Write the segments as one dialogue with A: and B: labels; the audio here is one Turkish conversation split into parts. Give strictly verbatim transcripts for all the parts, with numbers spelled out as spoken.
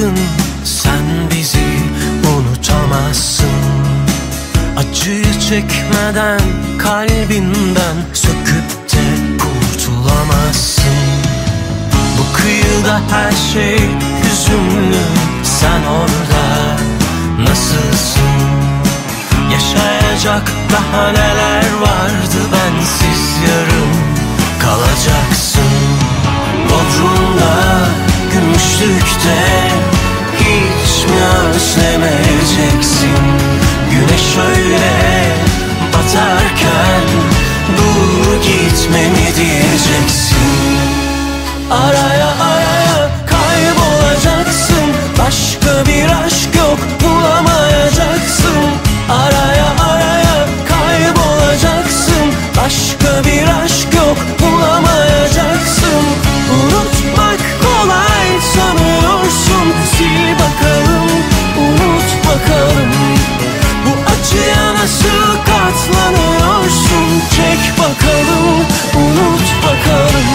A: bıraktın, sen bizi unutamazsın. Acıyı çekmeden, kalbinden söküp de kurtulamazsın. Bu kıyıda her şey hüzünlü, sen orada nasılsın? Yaşayacak daha neler vardı, bensiz yarım kalacaksın. Bodrum'da, Gümüşlük'te hiç mi özlemeyeceksin? Güneş öyle batarken dur gitme mi diyeceksin? Araya araya kaybolacaksın, başka bir aşk yok bulamayacaksın. Araya araya kaybolacaksın, başka bir aşk yok bulamayacaksın. Unutmak kolay sanıyorsun, sil bakalım, unut bakalım. Bu acıya nasıl katlanıyorsun, çek bakalım, unut bakalım.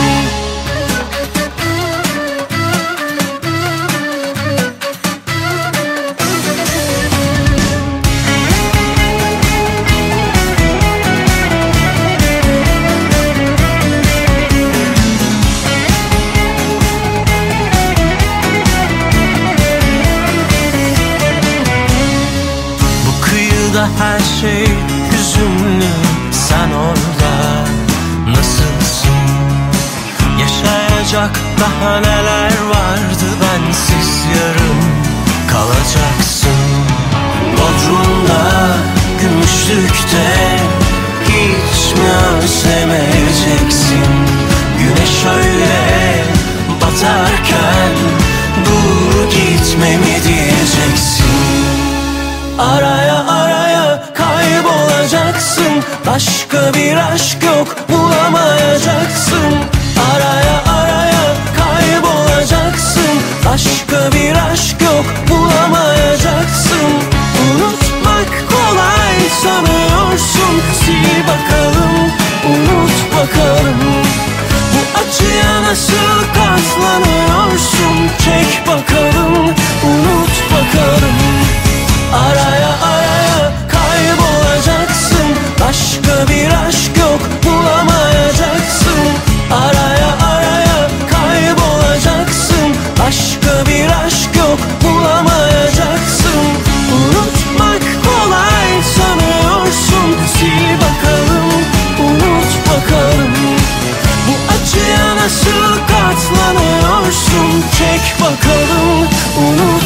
A: Her şey hüzünlü, sen orada nasılsın? Yaşayacak daha neler vardı, bensiz yarım kalacaksın. Bodrum'da, Gümüşlük'te hiç mi özlemeyeceksin? Güneş öyle batarken dur gitme mi diyeceksin? Araya araya kaybolacaksın, başka bir aşk yok bulamayacaksın. Araya araya kaybolacaksın, başka bir aşk yok bulamayacaksın. Unutmak kolay sanıyorsun, sil bakalım, unut bakalım. Bu acıya nasıl katlanıyorsun, çek bakalım, unut bakalım. Araya araya kaybolacaksın, başka bir aşk yok bulamayacaksın. Araya araya kaybolacaksın, başka bir aşk yok bulamayacaksın. Unutmak kolay sanıyorsun, sil bakalım, unut bakalım. Bu acıya nasıl katlanıyorsun, çek bakalım, unut